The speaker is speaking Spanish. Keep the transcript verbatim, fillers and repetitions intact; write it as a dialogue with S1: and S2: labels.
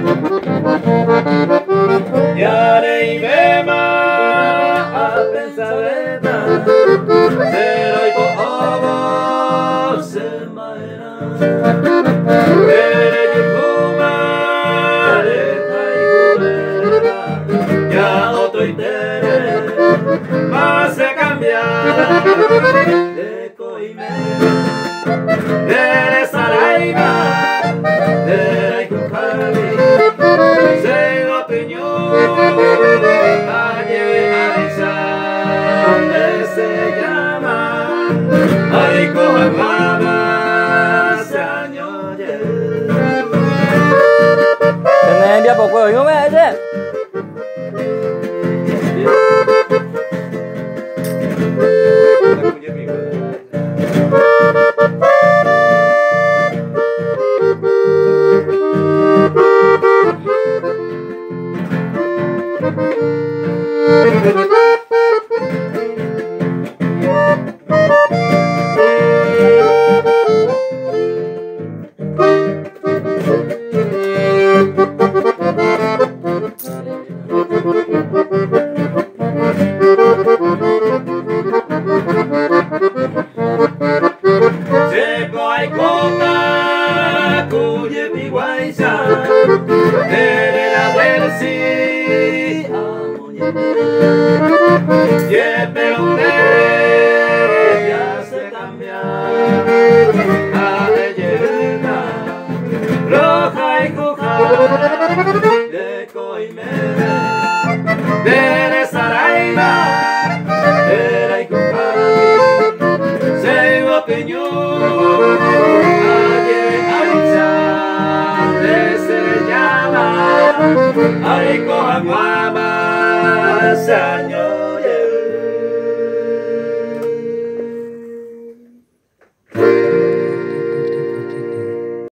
S1: Yare y bema a pensareta pero y po se maena ere yukuma reta y culera ya otro itere más se cambia de coimera de Saraiva de Raikukali se lo peñó ayer Aisha se llama Aiko Hamama Sañoye
S2: Tener dia poco yo me hace
S1: de Saraiva, de Raikukali, se lo peñó ayer Aisha se llama Aiko Hamama Sañoye.